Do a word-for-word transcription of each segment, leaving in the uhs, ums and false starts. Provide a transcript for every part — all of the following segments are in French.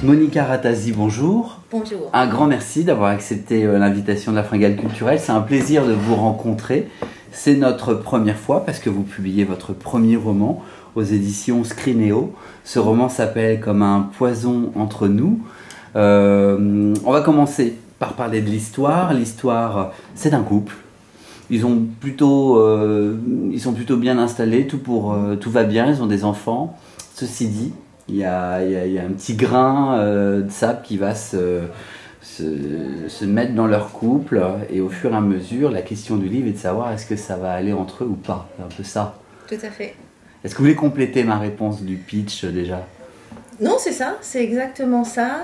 Monica Ratazzi, bonjour. Bonjour. Un grand merci d'avoir accepté l'invitation de la Fringale Culturelle. C'est un plaisir de vous rencontrer. C'est notre première fois parce que vous publiez votre premier roman aux éditions Scrinéo. Ce roman s'appelle Comme un poison entre nous. Euh, on va commencer par parler de l'histoire. L'histoire, c'est un couple. Ils, ont plutôt, euh, ils sont plutôt bien installés, tout, pour, euh, tout va bien, ils ont des enfants. Ceci dit, il y a, il y a, il y a un petit grain euh, de sable qui va se, se, se mettre dans leur couple. Et au fur et à mesure, la question du livre est de savoir est-ce que ça va aller entre eux ou pas. C'est un peu ça. Tout à fait. Est-ce que vous voulez compléter ma réponse du pitch déjà? Non, c'est ça, c'est exactement ça.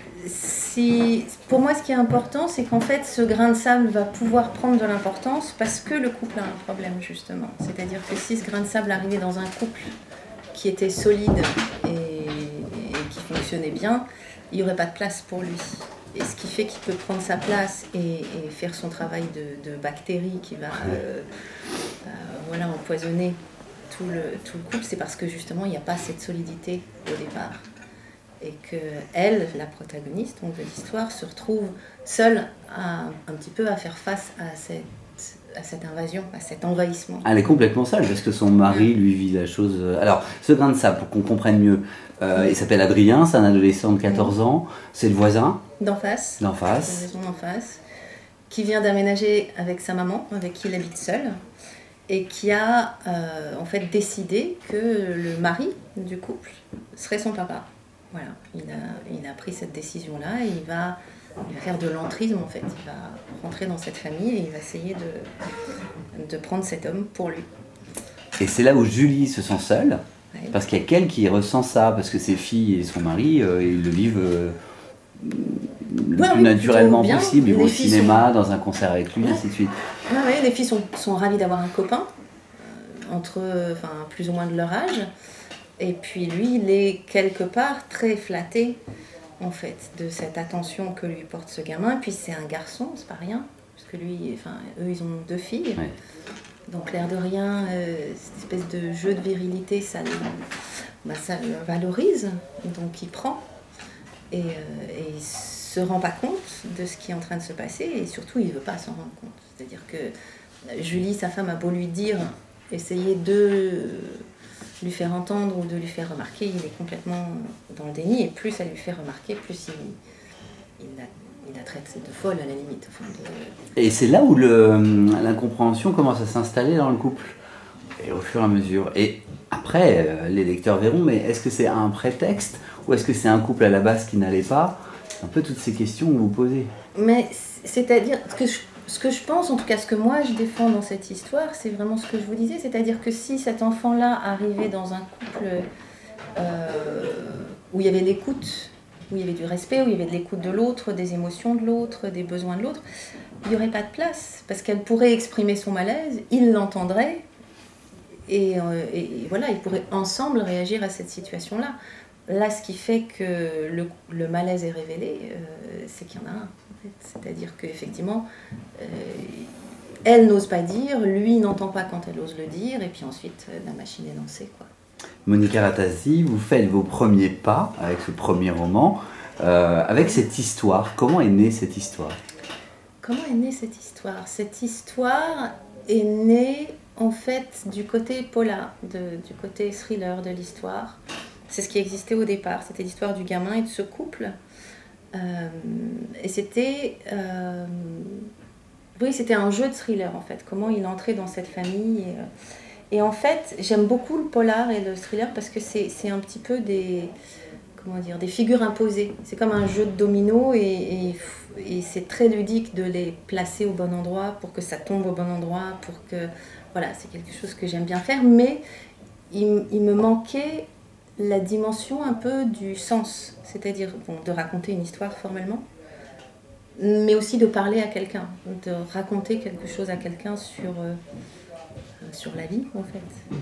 Si, pour moi, ce qui est important, c'est qu'en fait, ce grain de sable va pouvoir prendre de l'importance parce que le couple a un problème, justement. C'est-à-dire que si ce grain de sable arrivait dans un couple qui était solide et, et qui fonctionnait bien, il n'y aurait pas de place pour lui. Et ce qui fait qu'il peut prendre sa place et, et faire son travail de, de bactérie qui va euh, euh, voilà, empoisonner tout le, tout le couple, c'est parce que justement, il n'y a pas cette solidité au départ. Et qu'elle, la protagoniste donc, de l'histoire, se retrouve seule à, un petit peu à faire face à cette, à cette invasion, à cet envahissement. Elle est complètement seule parce que son mari lui vit la chose... Alors, ce grain de sable, pour qu'on comprenne mieux, euh, il s'appelle Adrien, c'est un adolescent de quatorze ans, c'est le voisin. D'en face. D'en face. La maison d'en face. Qui vient d'aménager avec sa maman, avec qui il habite seul. Et qui a euh, en fait décidé que le mari du couple serait son papa. Voilà, il a, il a pris cette décision-là et il va, il va faire de l'entrisme en fait. Il va rentrer dans cette famille et il va essayer de, de prendre cet homme pour lui. Et c'est là où Julie se sent seule, ouais. Parce qu'il y a qu'elle qui ressent ça, parce que ses filles et son mari, euh, ils le vivent euh, le ouais, plus oui, naturellement bien. possible. Ils vont au cinéma, sont... dans un concert avec lui, ouais. ainsi de suite. Ouais, ouais, les filles sont, sont ravies d'avoir un copain, euh, entre enfin, plus ou moins de leur âge. Et puis lui, il est quelque part très flatté, en fait, de cette attention que lui porte ce gamin. Et puis c'est un garçon, c'est pas rien, parce que lui, enfin, eux, ils ont deux filles. Ouais. Donc l'air de rien, euh, cette espèce de jeu de virilité, ça, bah, ça le valorise. Donc il prend et, euh, et il se rend pas compte de ce qui est en train de se passer. Et surtout, il veut pas s'en rendre compte. C'est-à-dire que Julie, sa femme, a beau lui dire, essayer de... lui faire entendre ou de lui faire remarquer, il est complètement dans le déni, et plus elle lui fait remarquer, plus il, il, la, il la traite de folle à la limite. Enfin, de... Et c'est là où le, l'incompréhension commence à s'installer dans le couple, et au fur et à mesure. Et après, euh, les lecteurs verront, mais est-ce que c'est un prétexte, ou est-ce que c'est un couple à la base qui n'allait pas? C'est un peu toutes ces questions que vous posez. Mais c'est-à-dire, ce que je Ce que je pense, en tout cas ce que moi je défends dans cette histoire, c'est vraiment ce que je vous disais, c'est-à-dire que si cet enfant-là arrivait dans un couple euh, où il y avait l'écoute, où il y avait du respect, où il y avait de l'écoute de l'autre, des émotions de l'autre, des besoins de l'autre, il n'y aurait pas de place, parce qu'elle pourrait exprimer son malaise, il l'entendrait, et, euh, et, et voilà, ils pourraient ensemble réagir à cette situation-là. Là, ce qui fait que le, le malaise est révélé, euh, c'est qu'il y en a un. C'est-à-dire qu'effectivement, euh, elle n'ose pas dire, lui n'entend pas quand elle ose le dire, et puis ensuite, euh, la machine est lancée, quoi. Monica Ratazzi, vous faites vos premiers pas avec ce premier roman, euh, avec cette histoire. Comment est née cette histoire? Comment est née cette histoire? Cette histoire est née, en fait, du côté polar, de, du côté thriller de l'histoire. C'est ce qui existait au départ, c'était l'histoire du gamin et de ce couple. Euh, et c'était, euh, oui, c'était un jeu de thriller en fait, comment il entrait dans cette famille. Et, euh, et en fait, j'aime beaucoup le polar et le thriller parce que c'est, c'est un petit peu des, comment dire, des figures imposées. C'est comme un jeu de domino et, et, et c'est très ludique de les placer au bon endroit pour que ça tombe au bon endroit, pour que, voilà, c'est quelque chose que j'aime bien faire. Mais il, il me manquait la dimension un peu du sens, c'est-à-dire bon, de raconter une histoire formellement, mais aussi de parler à quelqu'un, de raconter quelque chose à quelqu'un sur, euh, sur la vie en fait.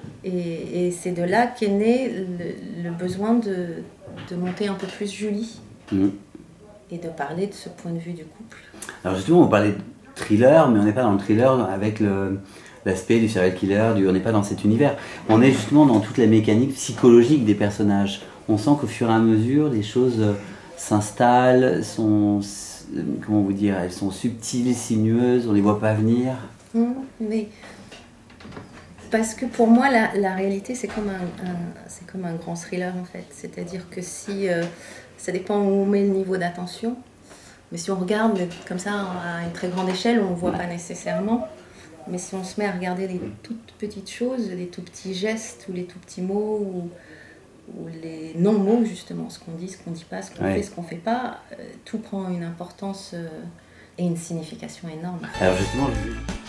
Et, et c'est de là qu'est né le, le besoin de, de monter un peu plus Julie mmh. et de parler de ce point de vue du couple. Alors justement, on parlait de thriller, mais on n'est pas dans le thriller avec le... l'aspect du serial killer, du, on n'est pas dans cet univers. On est justement dans toute la mécanique psychologique des personnages. on sent qu'au fur et à mesure, les choses s'installent, sont, comment vous dire, elles sont subtiles, sinueuses, on ne les voit pas venir. Mmh, mais parce que pour moi, la, la réalité, c'est comme un, un, c'est comme un grand thriller en fait. C'est-à-dire que si, euh, ça dépend où on met le niveau d'attention, mais si on regarde comme ça à une très grande échelle, on ne voit pas nécessairement. Mais si on se met à regarder les toutes petites choses, les tout petits gestes ou les tout petits mots ou, ou les non-mots justement, ce qu'on dit, ce qu'on ne dit pas, ce qu'on ouais. fait, ce qu'on ne fait pas, euh, tout prend une importance euh, et une signification énorme. Alors justement, je...